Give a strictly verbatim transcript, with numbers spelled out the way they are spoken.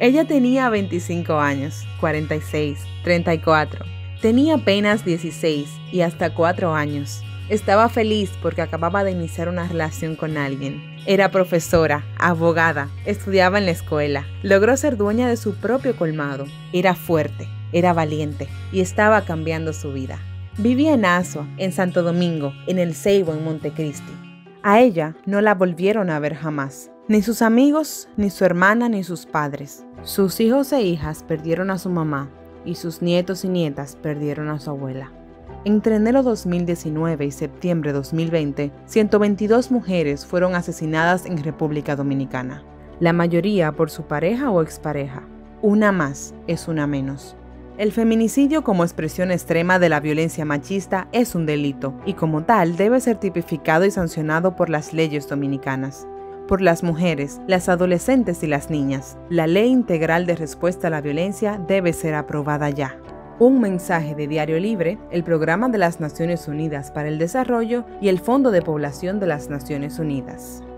Ella tenía veinticinco años, cuarenta y seis, treinta y cuatro. Tenía apenas dieciséis y hasta cuatro años. Estaba feliz porque acababa de iniciar una relación con alguien. Era profesora, abogada, estudiaba en la escuela. Logró ser dueña de su propio colmado. Era fuerte, era valiente y estaba cambiando su vida. Vivía en Asua, en Santo Domingo, en El Ceibo, en Montecristi. A ella no la volvieron a ver jamás. Ni sus amigos, ni su hermana, ni sus padres. Sus hijos e hijas perdieron a su mamá y sus nietos y nietas perdieron a su abuela. Entre enero dos mil diecinueve y septiembre dos mil veinte, ciento veintidós mujeres fueron asesinadas en República Dominicana. La mayoría por su pareja o expareja. Una más es una menos. El feminicidio como expresión extrema de la violencia machista es un delito y como tal debe ser tipificado y sancionado por las leyes dominicanas. Por las mujeres, las adolescentes y las niñas, la Ley Integral de Respuesta a la Violencia debe ser aprobada ya. Un mensaje de Diario Libre, el Programa de las Naciones Unidas para el Desarrollo y el Fondo de Población de las Naciones Unidas.